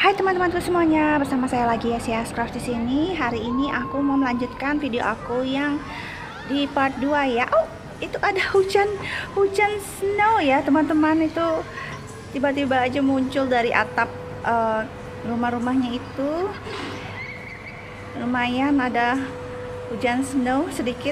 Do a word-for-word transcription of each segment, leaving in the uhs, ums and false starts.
Hai teman-temanku semuanya, bersama saya lagi ya, Sia Craft di sini. Hari ini aku mau melanjutkan video aku yang di part dua ya. Oh, itu ada hujan hujan snow ya, teman-teman. Itu tiba-tiba aja muncul dari atap uh, rumah-rumahnya itu. Lumayan ada hujan snow sedikit.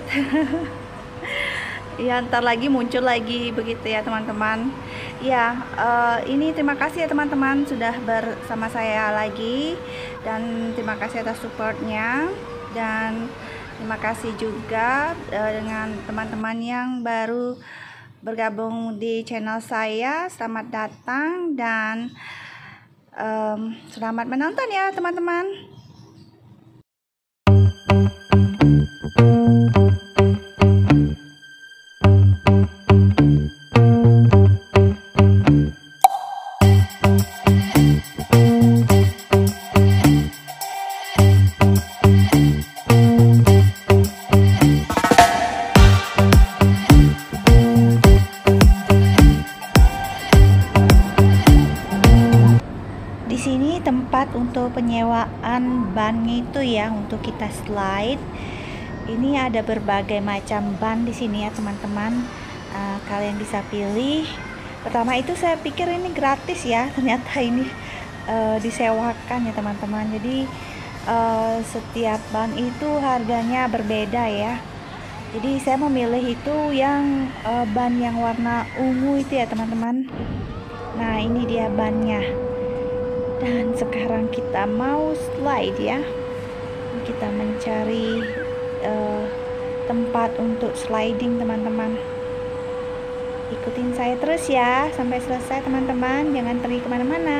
Ya, ntar lagi muncul lagi begitu ya teman-teman. Ya, uh, ini terima kasih ya teman-teman sudah bersama saya lagi, dan terima kasih atas supportnya, dan terima kasih juga uh, dengan teman-teman yang baru bergabung di channel saya. Selamat datang dan um, selamat menonton ya teman-teman. Di sini tempat untuk penyewaan bannya itu ya, untuk kita slide. Ini ada berbagai macam ban di sini ya teman-teman. Uh, kalian bisa pilih. Pertama itu saya pikir ini gratis ya, ternyata ini uh, disewakan ya teman-teman. Jadi uh, setiap ban itu harganya berbeda ya. Jadi saya memilih itu yang uh, ban yang warna ungu itu ya teman-teman. Nah, ini dia bannya. Dan sekarang kita mau slide ya. Kita mencari uh, tempat untuk sliding teman-teman. Ikutin saya terus ya sampai selesai teman-teman, jangan pergi kemana-mana.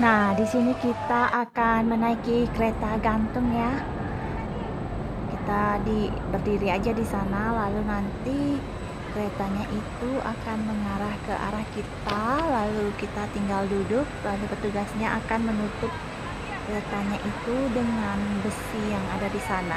Nah, di sini kita akan menaiki kereta gantung ya. Kita di berdiri aja di sana, lalu nanti keretanya itu akan mengarah ke arah kita, lalu kita tinggal duduk, lalu petugasnya akan menutup keretanya itu dengan besi yang ada di sana.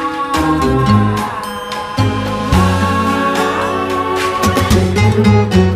Thank you.